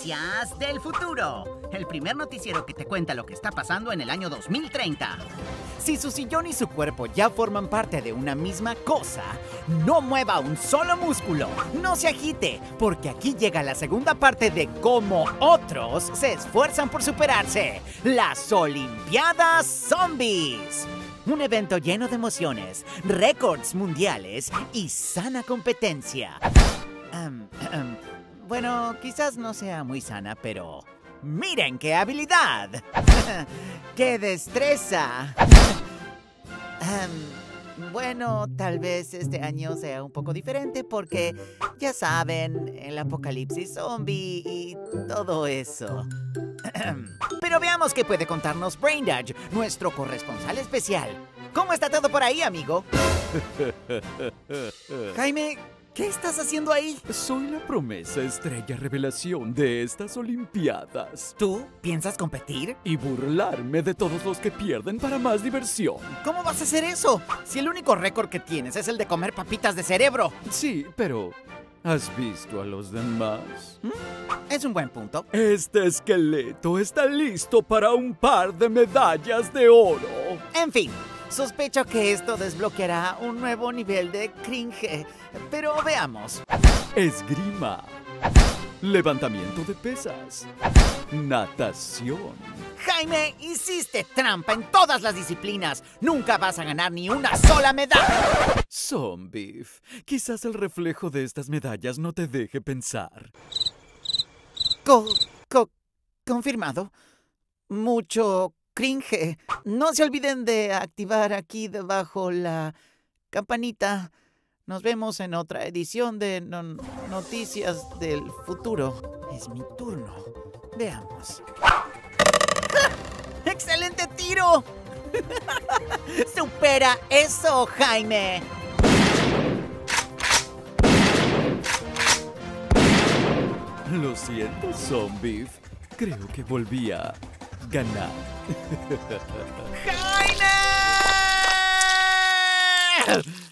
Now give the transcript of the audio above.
Noticias del Futuro, el primer noticiero que te cuenta lo que está pasando en el año 2030. Si su sillón y su cuerpo ya forman parte de una misma cosa, no mueva un solo músculo, no se agite, porque aquí llega la segunda parte de cómo otros se esfuerzan por superarse, las Olimpiadas Zombies. Un evento lleno de emociones, récords mundiales y sana competencia. Bueno, quizás no sea muy sana, pero ¡miren qué habilidad! ¡Qué destreza! Bueno, tal vez este año sea un poco diferente porque, ya saben, el apocalipsis zombie y todo eso. Pero veamos qué puede contarnos Braindodge, nuestro corresponsal especial. ¿Cómo está todo por ahí, amigo? Jaime, ¿qué estás haciendo ahí? Soy la promesa estrella revelación de estas Olimpiadas. ¿Tú piensas competir? Y burlarme de todos los que pierden para más diversión. ¿Cómo vas a hacer eso? Si el único récord que tienes es el de comer papitas de cerebro. Sí, pero ¿has visto a los demás? Es un buen punto. Este esqueleto está listo para un par de medallas de oro. En fin, sospecho que esto desbloqueará un nuevo nivel de cringe. Pero veamos. Esgrima. Levantamiento de pesas. Natación. Jaime, hiciste trampa en todas las disciplinas. Nunca vas a ganar ni una sola medalla. Zombif, quizás el reflejo de estas medallas no te deje pensar. Confirmado. Mucho cringe. No se olviden de activar aquí debajo la campanita. Nos vemos en otra edición de Noticias del Futuro. Es mi turno. Veamos. ¡Ah! ¡Excelente tiro! ¡Supera eso, Jaime! Lo siento, Zombif. Creo que volví a ganar. ¡Jaime!